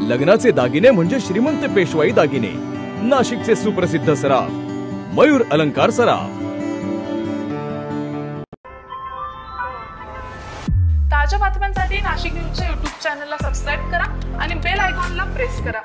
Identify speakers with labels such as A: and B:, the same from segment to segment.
A: लग्नाचे दागिने म्हणजे श्रीमंत पेशवाई दागिने, नाशिकचे सुप्रसिद्ध सराफ मयूर अलंकार सराफ।
B: ताज्या बातम्यांसाठी नाशिक न्यूजच्या YouTube चॅनलला सबस्क्राइब करा आणि बेल आयकॉनला प्रेस करा।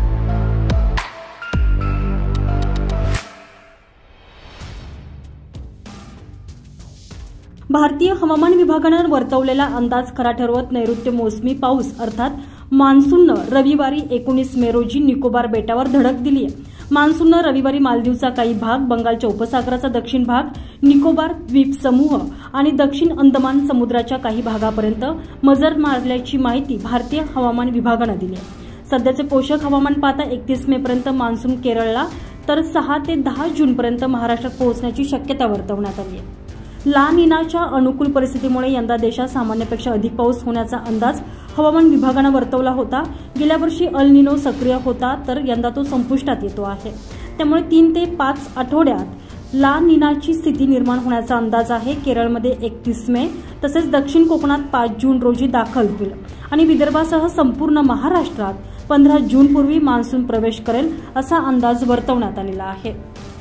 C: भारतीय हवामान विभागानं वर्तवलेला अंदाज खरा ठरवत नैऋत्य मोसमी पाऊस अर्थात मान्सूननं रविवारी 19 मे रोजी निकोबार बेटावर धडक दिली आहे। मान्सूननं रविवारी मालदीवचा काही भाग, बंगालच्या उपसागराचा दक्षिण भाग, निकोबार द्वीप समूह आणि दक्षिण अंदमान समुद्राच्या काही भागापर्यंत मजर मारल्याची माहिती भारतीय हवामान विभागानं दिली आहे। सध्याचे पोषक हवामान पाहता 31 मे पर्यंत मान्सून केरळला तर 6 ते 10 जून पर्यंत महाराष्ट्रात पोहोचण्याची शक्यता वर्तवण्यात आली आहे। ला निनाच्या अनुकूल परिस्थितीमुळे यंदा देशात सामान्यपेक्षा अधिक पाऊस होण्याचा अंदाज हवामान विभागानं वर्तवला होता। गेल्या वर्षी अल निनो सक्रिय होता तर यंदा तो संपुष्टात येतो आहे। त्यामुळे 3 ते 5 आठवड्यात ला निनाची स्थिती निर्माण होण्याचा अंदाज आहे। केरळमध्ये 31 मे तसेच दक्षिण कोकणात 5 जून रोजी दाखल होईल आणि विदर्भासह संपूर्ण महाराष्ट्रात 15 जून पूर्वी मान्सून प्रवेश करेल असा अंदाज वर्तवण्यात आलेला आहे।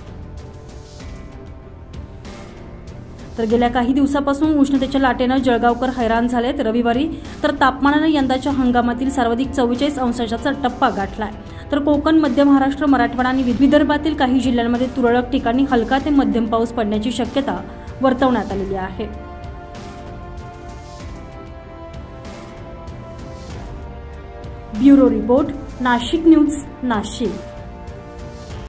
C: तर गेल्या काही दिवसापासून उष्णतेच्या लाटेनं जळगावकर हैराण झालेत। रविवारी तर तापमानानं यंदाच्या हंगामातील सर्वाधिक 44 अंशाचा टप्पा गाठलाय। तर कोकण, मध्य महाराष्ट्र, मराठवाडा आणि विदर्भातील काही जिल्ह्यांमध्ये तुरळक ठिकाणी हलका ते मध्यम पाऊस पडण्याची शक्यता वर्तवण्यात आलेली आहे। Bureau report, Nashik news, Nashik.